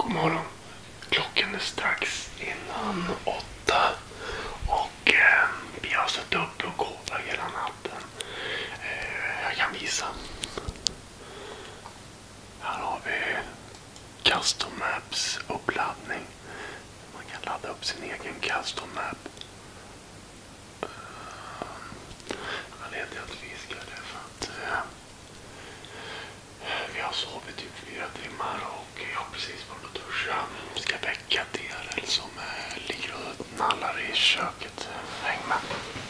God morgon. Klockan är strax innan 8 och vi har suttit upp och kodat hela natten. Jag kan visa. Här har vi Custom Maps uppladdning. Man kan ladda upp sin egen Custom Map. Anledningen till att vi ska det för att vi har sovit typ 4 timmar och jag har precis varit och duscha. Ska väcka DRL som ligger och nallar i köket. Häng med.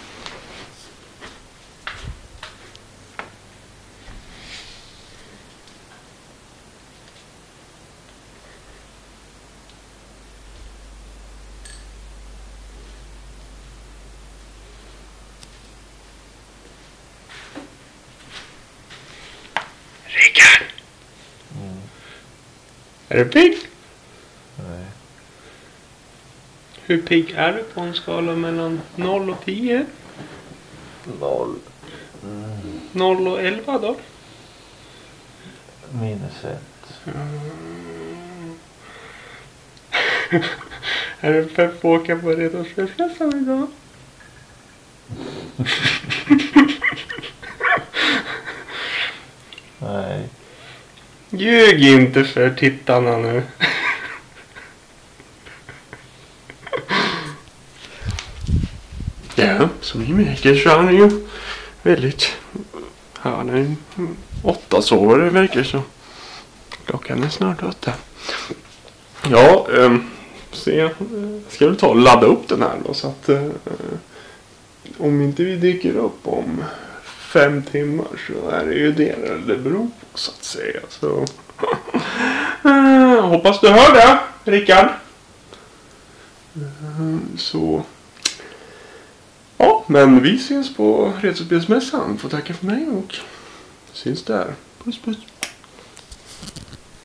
Rickard! Är du pigg? Nej. Hur pigg är du på en skala mellan 0 och 10? 0. 0 och 11 då? -1. Är du pepp på att åka på redovisningsresan idag? Nej. Ljug inte för tittarna nu. Ja, som ni märker så är han ju väldigt... Han är 8 sover det verkar så. Klockan är snart 8. Ja, se. Ska vi ta och ladda upp den här då så att om inte vi dyker upp om 5 timmar så är det ju det beror på så att säga. Så hoppas du hör det, Rickard. Så ja, men vi ses på Retrospelsmässan. Får tacka för mig och syns där. Puss puss.